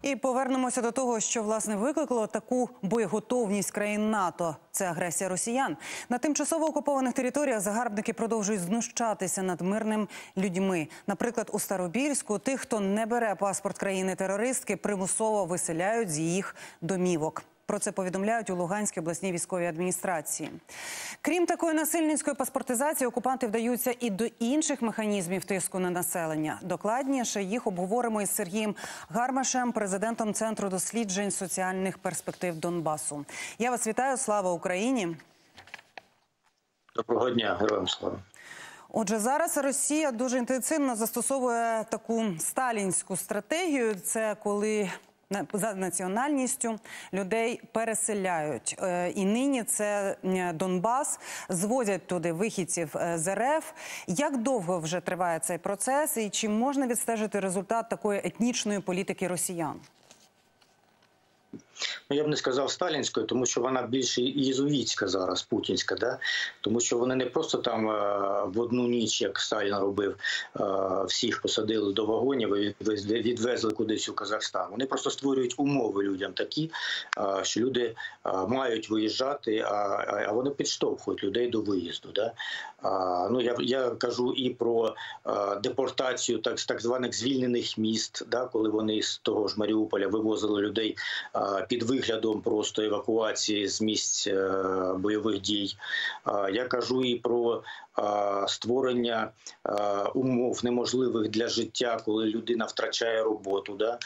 І повернемося до того, що, власне, викликало таку боєготовність країн НАТО. Це агресія росіян. На тимчасово окупованих територіях загарбники продовжують знущатися над мирними людьми. Наприклад, у Старобільську тих, хто не бере паспорт країни-терористки, примусово виселяють з їх домівок. Про це повідомляють у Луганській обласній військовій адміністрації. Крім такої насильницької паспортизації, окупанти вдаються і до інших механізмів тиску на населення. Докладніше їх обговоримо із Сергієм Гармашем, президентом Центру досліджень соціальних перспектив Донбасу. Я вас вітаю. Слава Україні! Доброго дня, героям слава! Отже, зараз Росія дуже інтенсивно застосовує таку сталінську стратегію. Це коли за національністю людей переселяють. І нині це Донбас, звозять туди вихідців з РФ. Як довго вже триває цей процес і чи можна відстежити результат такої етнічної політики росіян? Я б не сказав сталінською, тому що вона більш єзуїтська зараз, путінська, да? Тому що вони не просто там в одну ніч, як Сталін робив, всіх посадили до вагонів і відвезли кудись у Казахстан. Вони просто створюють умови людям такі, що люди мають виїжджати, а вони підштовхують людей до виїзду. Да? Ну, я кажу і про депортацію так званих звільнених міст, да? Коли вони з того ж Маріуполя вивозили людей під виглядом просто евакуації з місць бойових дій. Я кажу і про створення умов неможливих для життя, коли людина втрачає роботу, да?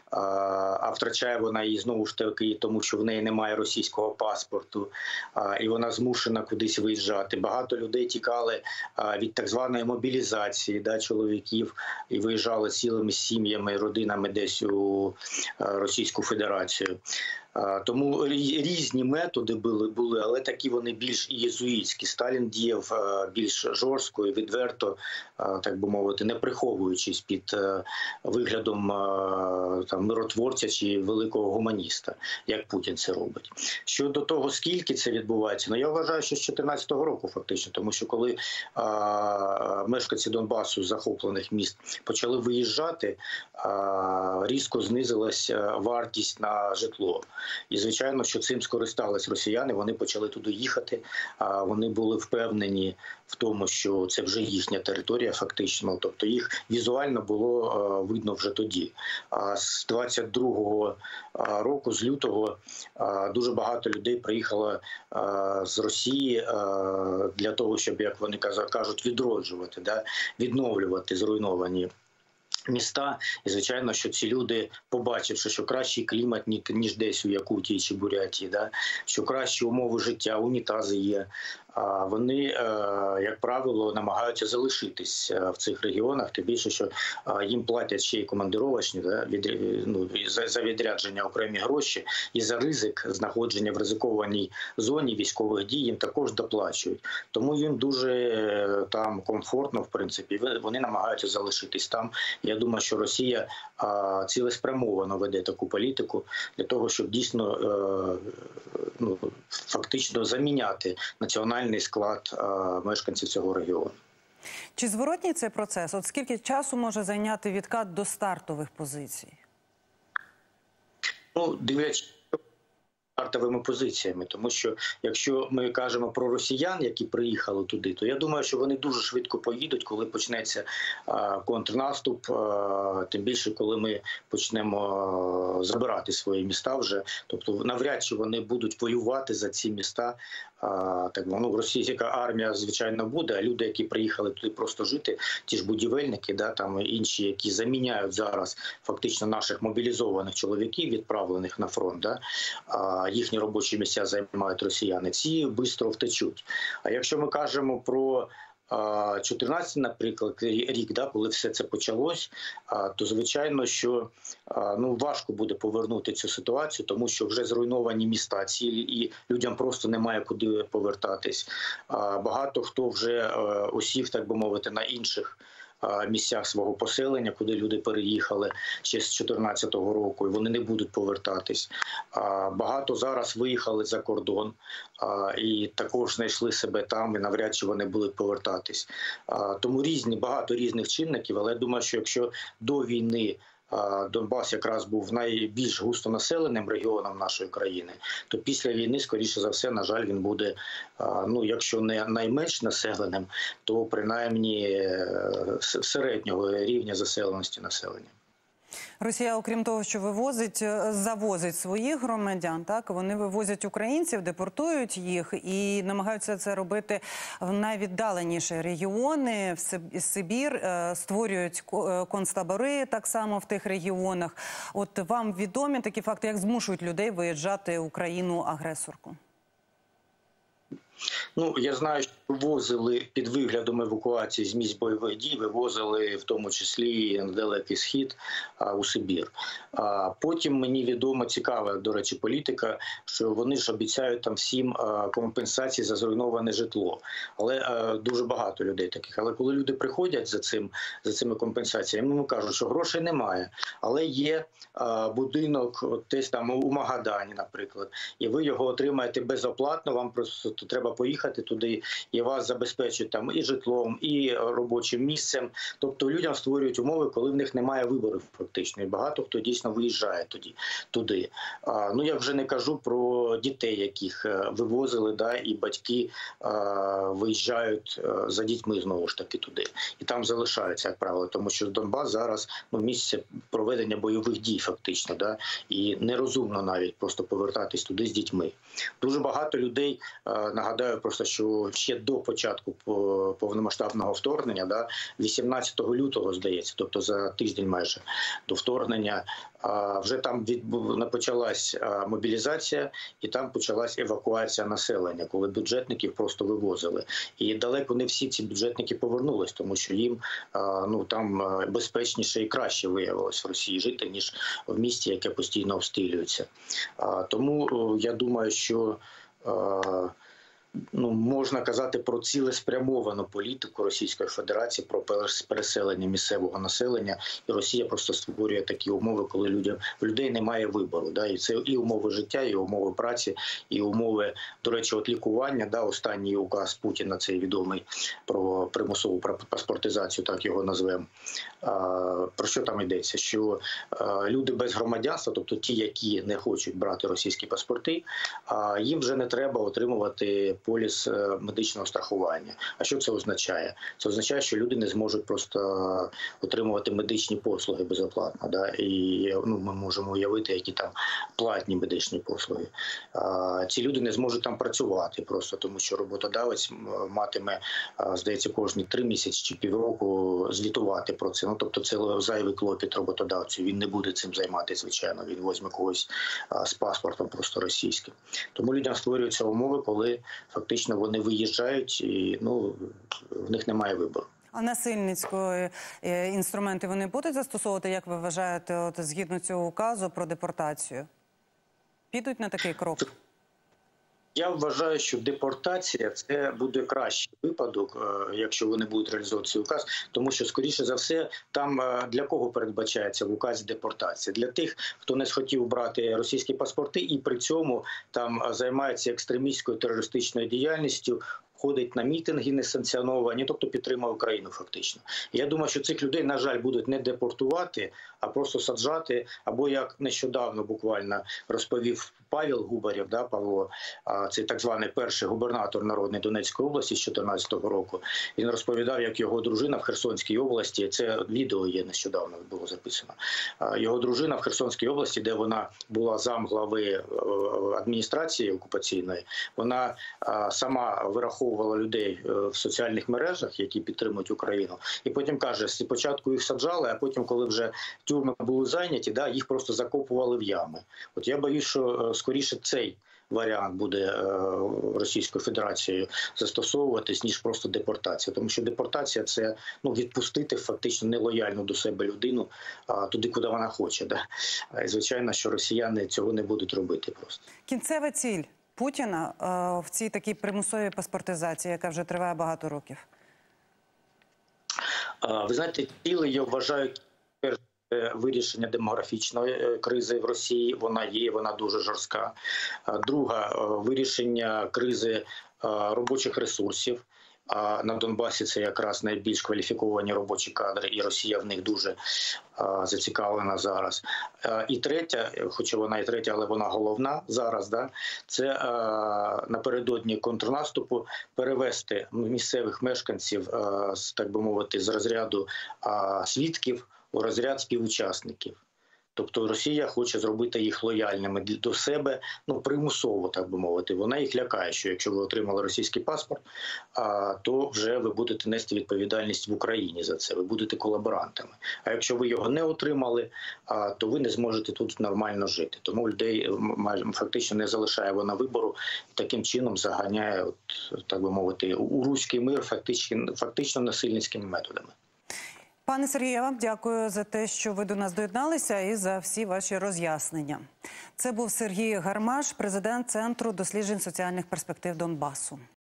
А втрачає вона її знову ж таки, тому що в неї немає російського паспорту, і вона змушена кудись виїжджати. Багато людей тікали від так званої мобілізації, да, чоловіків, і виїжджали цілими сім'ями, родинами десь у Російську Федерацію. Тому різні методи були, але такі вони більш єзуїтські. Сталін діяв більш жорстко і відверто, так би мовити, не приховуючись під виглядом там, миротворця чи великого гуманіста, як Путін це робить. Щодо того, скільки це відбувається, ну я вважаю, що з 2014 року фактично, тому що коли мешканці Донбасу з захоплених міст почали виїжджати, різко знизилась вартість на житло. І, звичайно, що цим скористались росіяни, вони почали туди їхати, вони були впевнені в тому, що це вже їхня територія фактично, тобто їх візуально було видно вже тоді. А з 22-го року, з лютого, дуже багато людей приїхало з Росії для того, щоб, як вони кажуть, відроджувати, да? Відновлювати зруйновані міста. І, звичайно, що ці люди, побачивши, що кращий клімат, ніж десь у Якутії чи Бурятії, да? Що кращі умови життя, унітази є, вони, як правило, намагаються залишитись в цих регіонах, тим більше, що їм платять ще й командировочні, да, за відрядження окремі гроші, і за ризик знаходження в ризикованій зоні військових дій їм також доплачують. Тому їм дуже там комфортно, в принципі, вони намагаються залишитись там. Я думаю, що Росія цілеспрямовано веде таку політику для того, щоб дійсно фактично заміняти національний склад мешканців цього регіону. Чи зворотній цей процес? От скільки часу може зайняти відкат до стартових позицій? Ну, дивлячись стартовими позиціями, тому що якщо ми кажемо про росіян, які приїхали туди, то я думаю, що вони дуже швидко поїдуть, коли почнеться контрнаступ, тим більше, коли ми почнемо забирати свої міста вже, тобто навряд чи вони будуть воювати за ці міста. Так, ну, російська армія, звичайно, буде, а люди, які приїхали туди просто жити, ті ж будівельники, да, там інші, які заміняють зараз фактично наших мобілізованих чоловіків, відправлених на фронт, да, їхні робочі місця займають росіяни, ці швидко втечуть. А якщо ми кажемо про 14, наприклад, рік, да, коли все це почалось, то звичайно, що важко буде повернути цю ситуацію, тому що вже зруйновані міста цілі, і людям просто немає куди повертатись. Багато хто вже осів, так би мовити, на інших місцях свого поселення, куди люди переїхали ще з 2014 року, і вони не будуть повертатись. Багато зараз виїхали за кордон і також знайшли себе там, і навряд чи вони будуть повертатись. Тому багато різних чинників, але я думаю, що якщо до війни Донбас якраз був найбільш густонаселеним регіоном нашої країни, то після війни, скоріше за все, на жаль, він буде, ну, якщо не найменш населеним, то принаймні середнього рівня заселеності населення. Росія, окрім того, що завозить своїх громадян, так, вони вивозять українців, депортують їх і намагаються це робити в найвіддаленіші регіони, в Сибір, створюють концтабори так само в тих регіонах. От вам відомі такі факти, як змушують людей виїжджати в Україну-агресорку? Ну, я знаю, що вивозили під виглядом евакуації з місць бойових дій, вивозили в тому числі на Далекий Схід, у Сибір. Потім мені відомо, цікава, до речі, політика, що вони ж обіцяють там всім компенсації за зруйноване житло. Але дуже багато людей таких. Але коли люди приходять за цими компенсаціями, йому кажуть, що грошей немає. Але є будинок десь там у Магадані, наприклад, і ви його отримаєте безоплатно, вам просто треба поїхати туди, і вас забезпечують там і житлом, і робочим місцем. Тобто людям створюють умови, коли в них немає виборів фактично. І багато хто дійсно виїжджає туди. Ну, я вже не кажу про дітей, яких вивозили, да, і батьки виїжджають за дітьми знову ж таки туди. І там залишаються, як правило, тому що Донбас зараз, ну, місце проведення бойових дій фактично, да, і нерозумно навіть просто повертатись туди з дітьми. Дуже багато людей, нагадаю просто, що ще до початку повномасштабного вторгнення, да, 18 лютого, здається, тобто за тиждень майже до вторгнення, вже там почалась мобілізація і там почалась евакуація населення, коли бюджетників просто вивозили. І далеко не всі ці бюджетники повернулись, тому що їм, ну, там безпечніше і краще виявилось в Росії жити, ніж в місті, яке постійно обстрілюється. Тому я думаю, що ну, можна казати про цілеспрямовану політику Російської Федерації, про переселення місцевого населення. І Росія просто створює такі умови, коли в людей немає вибору. Да? І це і умови життя, і умови праці, і умови, до речі, от лікування. Да? Останній указ Путіна, цей відомий, про примусову паспортизацію, так його назвемо. Про що там йдеться? Що люди без громадянства, тобто ті, які не хочуть брати російські паспорти, їм вже не треба отримувати поліс медичного страхування. А що це означає? Це означає, що люди не зможуть просто отримувати медичні послуги безоплатно. Да? І ну, ми можемо уявити, які там платні медичні послуги. Ці люди не зможуть там працювати просто, тому що роботодавець матиме, здається, кожні 3 місяці чи півроку звітувати про це. Ну, тобто це зайвий клопіт роботодавцю. Він не буде цим займатися, звичайно. Він візьме когось з паспортом просто російським. Тому людям створюються умови, коли фактично вони виїжджають і, ну, в них немає вибору. А насильницькі інструменти вони будуть застосовувати, як ви вважаєте, от, згідно цього указу про депортацію? Підуть на такий крок? Я вважаю, що депортація – це буде кращий випадок, якщо вони будуть реалізовувати цей указ, тому що, скоріше за все, там для кого передбачається в указі депортація? Для тих, хто не схотів брати російські паспорти і при цьому там займається екстремістською терористичною діяльністю, ходить на мітинги несанкціоновані, тобто підтримує Україну фактично. Я думаю, що цих людей, на жаль, будуть не депортувати, а просто саджати, або як нещодавно буквально розповів Павел Губарєв, да, Павло, це так званий перший губернатор Народної Донецької області з 2014 року. Він розповідав, як його дружина в Херсонській області, це відео є нещодавно, було записано, його дружина в Херсонській області, де вона була замглави адміністрації окупаційної, вона сама вираховувала людей в соціальних мережах, які підтримують Україну, і потім каже, спочатку їх саджали, а потім, коли вже тюрми були зайняті, да, їх просто закопували в ями. От я боюсь, що скоріше цей варіант буде Російською Федерацією застосовуватись, ніж просто депортація. Тому що депортація – це, ну, відпустити фактично нелояльну до себе людину туди, куди вона хоче. Да? І, звичайно, що росіяни цього не будуть робити просто. Кінцева ціль Путіна в цій такій примусовій паспортизації, яка вже триває багато років? Ви знаєте, цілі, я вважаю, вирішення демографічної кризи в Росії, вона є, вона дуже жорстка. Друга – вирішення кризи робочих ресурсів. А на Донбасі це якраз найбільш кваліфіковані робочі кадри, і Росія в них дуже зацікавлена зараз. І третя, хоча вона і третя, але вона головна зараз, да, це напередодні контрнаступу перевести місцевих мешканців, так би мовити, з розряду свідків у розряд співучасників. Тобто Росія хоче зробити їх лояльними до себе, примусово, так би мовити. Вона їх лякає, що якщо ви отримали російський паспорт, то вже ви будете нести відповідальність в Україні за це, ви будете колаборантами. А якщо ви його не отримали, то ви не зможете тут нормально жити. Тому людей фактично не залишає вона вибору, таким чином заганяє, так би мовити, у руський мир фактично насильницькими методами. Пане Сергію, я вам дякую за те, що ви до нас доєдналися і за всі ваші роз'яснення. Це був Сергій Гармаш, президент Центру досліджень соціальних перспектив Донбасу.